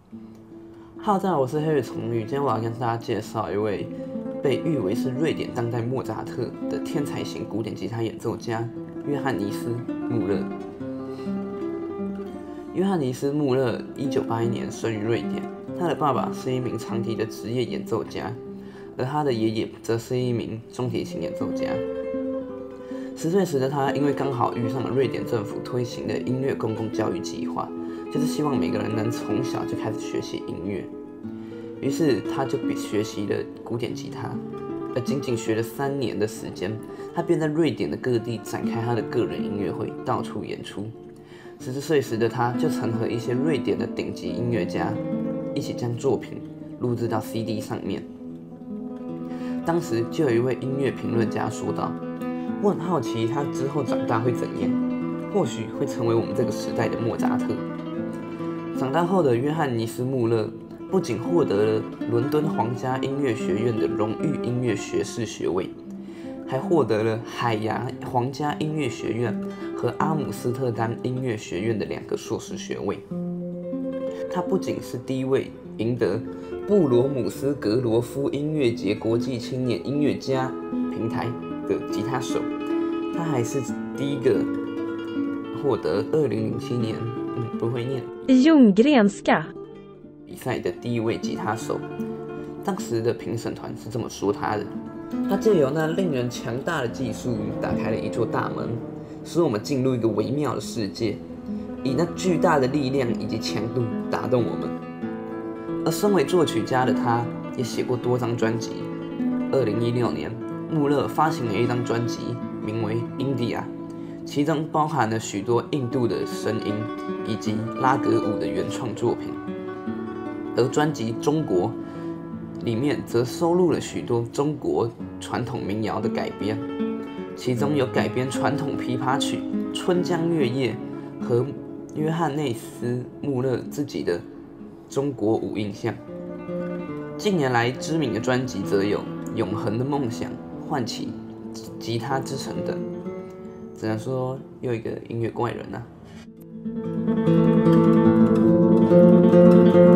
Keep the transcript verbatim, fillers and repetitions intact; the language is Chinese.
哈喽，大家好，我是黑羽虫鱼。今天我要跟大家介绍一位被誉为是瑞典当代莫扎特的天才型古典吉他演奏家——约翰尼斯·穆勒。约翰尼斯·穆勒一九八一年生于瑞典，他的爸爸是一名长笛的职业演奏家，而他的爷爷则是一名中提琴演奏家。十岁时的他，因为刚好遇上了瑞典政府推行的音乐公共教育计划，就是希望每个人能从小就开始学习音乐。于是他就学习了古典吉他，而仅仅学了三年的时间，他便在瑞典的各地展开他的个人音乐会，到处演出。十四岁时的他，就曾和一些瑞典的顶级音乐家一起将作品录制到 C D 上面。当时就有一位音乐评论家说道：“我很好奇他之后长大会怎样，或许会成为我们这个时代的莫扎特。”长大后的约翰尼斯·穆勒不仅获得了伦敦皇家音乐学院的荣誉音乐学士学位，还获得了海牙皇家音乐学院和阿姆斯特丹音乐学院的两个硕士学位。他不仅是第一位赢得布罗姆斯格罗夫音乐节国际青年音乐家平台的吉他手，他还是第一个获得二零零七年嗯不会念 Ljunggrenska 比赛的第一位吉他手。当时的评审团是这么说他的：他借由那令人强大的技术，打开了一座大门，使我们进入一个微妙的世界，以那巨大的力量以及强度打动我们。而身为作曲家的他，也写过多张专辑。二零一六年，穆勒发行了一张专辑，名为《India》，其中包含了许多印度的声音以及拉格舞的原创作品。而专辑《中国》里面则收录了许多中国传统民谣的改编，其中有改编传统琵琶曲《春江月夜》和约翰内斯·穆勒自己的中国舞印象。近年来知名的专辑则有《永恒的梦想》、《唤起吉他之城》等，只能说又一个音乐怪人啊。